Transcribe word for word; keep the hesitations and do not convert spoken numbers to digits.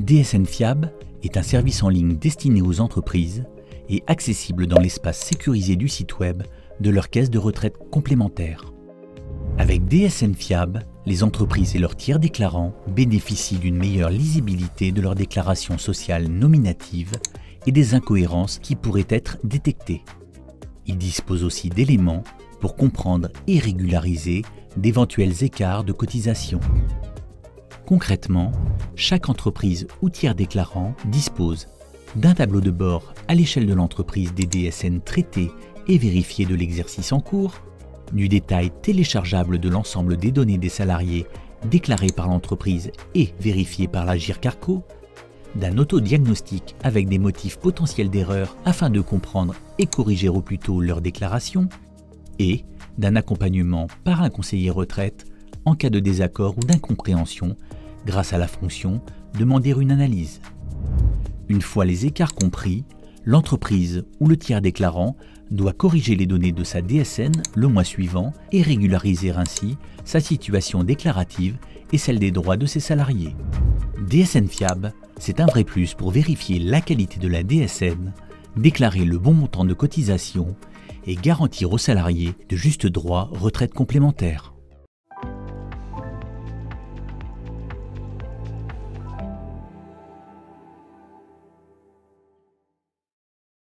D S N Fiable est un service en ligne destiné aux entreprises et accessible dans l'espace sécurisé du site web de leur caisse de retraite complémentaire. Avec D S N Fiable, les entreprises et leurs tiers déclarants bénéficient d'une meilleure lisibilité de leurs déclarations sociales nominatives et des incohérences qui pourraient être détectées. Ils disposent aussi d'éléments pour comprendre et régulariser d'éventuels écarts de cotisation. Concrètement, chaque entreprise ou tiers déclarant dispose d'un tableau de bord à l'échelle de l'entreprise des D S N traités et vérifiés de l'exercice en cours, du détail téléchargeable de l'ensemble des données des salariés déclarées par l'entreprise et vérifiées par l'Agirc Arrco, d'un autodiagnostic avec des motifs potentiels d'erreur afin de comprendre et corriger au plus tôt leur déclaration, et d'un accompagnement par un conseiller retraite en cas de désaccord ou d'incompréhension grâce à la fonction « Demander une analyse ». Une fois les écarts compris, l'entreprise ou le tiers déclarant doit corriger les données de sa D S N le mois suivant et régulariser ainsi sa situation déclarative et celle des droits de ses salariés. D S N Fiable, c'est un vrai plus pour vérifier la qualité de la D S N, déclarer le bon montant de cotisation et garantir aux salariés de justes droits retraite complémentaire.